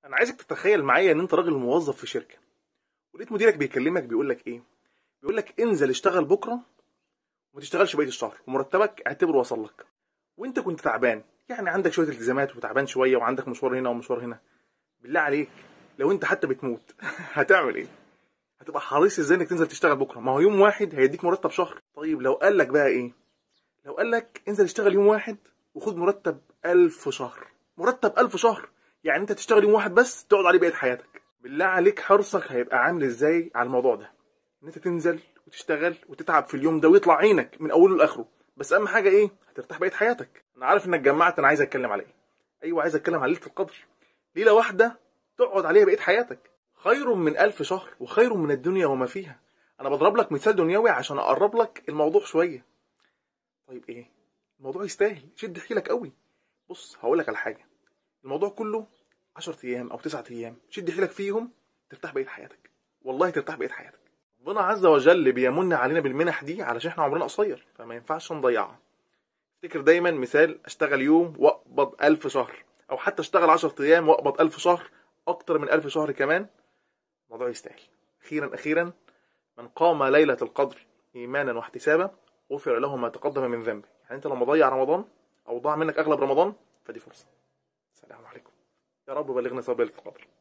انا عايزك تتخيل معايا ان انت راجل موظف في شركه، ولقيت مديرك بيكلمك بيقول لك ايه؟ بيقول لك انزل اشتغل بكره وما تشتغلش بقيه الشهر ومرتبك اعتبره وصل لك. وانت كنت تعبان، يعني عندك شويه التزامات وتعبان شويه وعندك مشوار هنا ومشوار هنا. بالله عليك، لو انت حتى بتموت هتعمل ايه؟ هتبقى حريص ازاي انك تنزل تشتغل بكره؟ ما هو يوم واحد هيديك مرتب شهر. طيب لو قال لك بقى ايه؟ لو قال لك انزل اشتغل يوم واحد وخد مرتب 1000 شهر. مرتب 1000 شهر، يعني انت تشتغل يوم واحد بس تقعد عليه بقية حياتك. بالله عليك حرصك هيبقى عامل ازاي على الموضوع ده؟ ان انت تنزل وتشتغل وتتعب في اليوم ده ويطلع عينك من اوله لاخره، بس اهم حاجه ايه؟ هترتاح بقية حياتك. انا عارف انك جمعت انا عايز اتكلم على ايه. ايوه، عايز اتكلم على ليله القدر. ليله واحده تقعد عليها بقية حياتك خير من 1000 شهر وخير من الدنيا وما فيها. انا بضرب لك مثال دنيوي عشان اقرب لك الموضوع شويه. طيب ايه؟ الموضوع يستاهل، شد حيلك قوي. بص هقول لك على حاجه. الموضوع كله 10 ايام او 9 ايام، شد حيلك فيهم ترتاح بقيه حياتك. والله ترتاح بقيه حياتك. ربنا عز وجل بيمن علينا بالمنح دي علشان احنا عمرنا قصير، فما ينفعش نضيعها. افتكر دايما مثال اشتغل يوم واقبض 1000 شهر، او حتى اشتغل 10 ايام واقبض 1000 شهر، اكتر من 1000 شهر كمان. الموضوع يستاهل. اخيرا من قام ليلة القدر ايمانا واحتسابا غفر له ما تقدم من ذنبه. يعني انت لما ضيع رمضان او ضاع منك اغلب رمضان، فدي فرصة. السلام عليكم. يا رب بلغنا صلاة ليلة القدر.